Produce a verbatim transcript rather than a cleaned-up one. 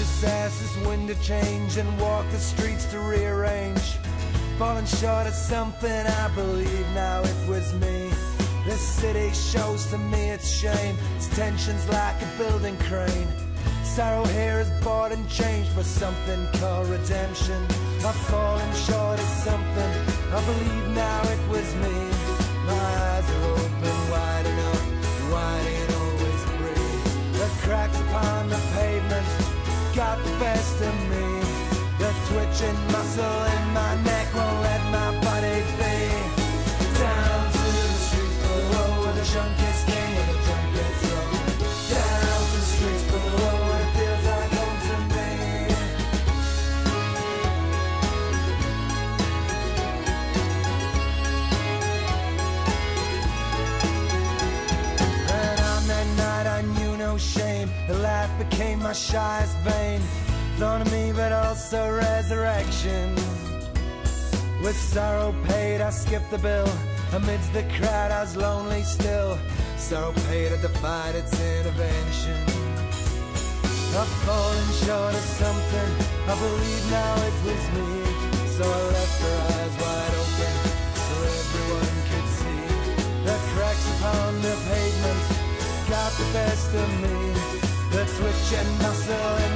assess this wind to change and walk the streets to rearrange. Falling short of something I believe now it was me. This city shows to me its shame. Its tensions like a building crane. Sorrow here is bought and changed for something called redemption. I've fallen short of something I believe now it was me. My eyes are open wide enough, wide ain't always free. The cracks upon the pavement got the best of me. The twitching muscle in my neck won't let my body be. Down to the streets below where the junkies king and the junkies roll. Down to the streets below where it feels like home to me. And on that night I knew no shame. The laugh became my shyest vein. Thorn of me but also resurrection. With sorrow paid I skipped the bill. Amidst the crowd I was lonely still. Sorrow paid I defied its intervention. I've fallen short of something I believe now it was me. So I left her eyes wide open so everyone could see. The cracks upon the pavement got the best of me. The twitching muscle